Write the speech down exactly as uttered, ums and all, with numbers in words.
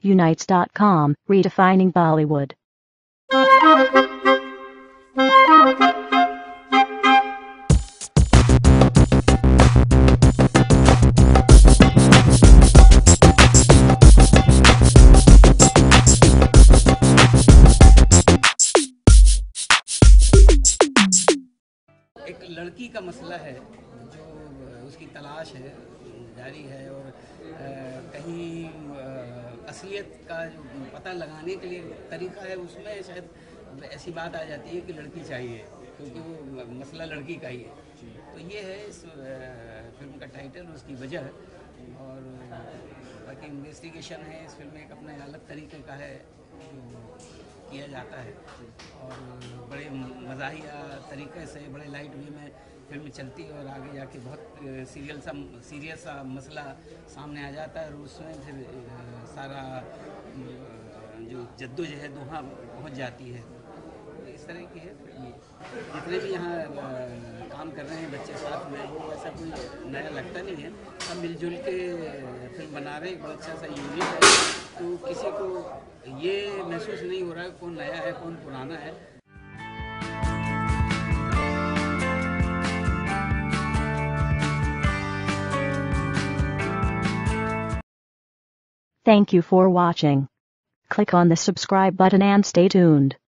Unites dot com, redefining Bollywood. एक लड़की का मसला है जो उसकी तलाश है जारी है और कहीं असलियत का जो पता लगाने के लिए तरीका है उसमें शायद ऐसी बात आ जाती है कि लड़की चाहिए क्योंकि वो मसला लड़की का ही है। तो ये है इस फिल्म का टाइटल, उसकी वजह। और बाकी इन्वेस्टिगेशन है इस फिल्म में, एक अपने अलग तरीके का है जो किया जाता है और बड़े मज़ाहिया तरीके से बड़े लाइट वे में फिल्म चलती है और आगे जाके बहुत सीरियल सा सीरियस सा मसला सामने आ जाता है और उसमें फिर सारा जो जद्दोजहद वहाँ पहुँच जाती है। इस तरह की है फिल्म। जितने भी यहाँ काम कर रहे हैं बच्चे साथ में, वो ऐसा कोई नया लगता नहीं है, सब मिलजुल के फिल्म बना रहे हैं। बहुत अच्छा सा यूनिट है, तो किसी को ये महसूस नहीं हो रहा है कौन नया है कौन पुराना है। Thank you for watching. Click on the subscribe button and stay tuned.